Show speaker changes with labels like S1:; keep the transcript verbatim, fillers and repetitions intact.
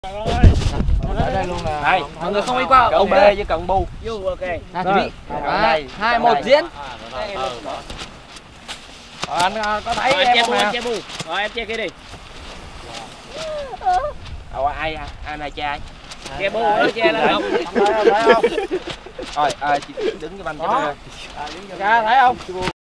S1: Ở đây luôn là
S2: đây, mọi người không đi qua ông B với cận bu.
S3: Vô ok.
S1: Nào chuẩn bị. ba, hai, một diễn.
S2: Rồi, anh có thấy
S3: Rồi,
S2: em
S3: che
S2: không
S3: bu,
S2: nè?
S3: anh che bu. Rồi em che kia đi.
S2: Ồ, ai ai này che ai?
S3: Che bu nó che lên không?
S2: Thấy không? Rồi, à, chị đứng cho anh cho
S1: Ra thấy không?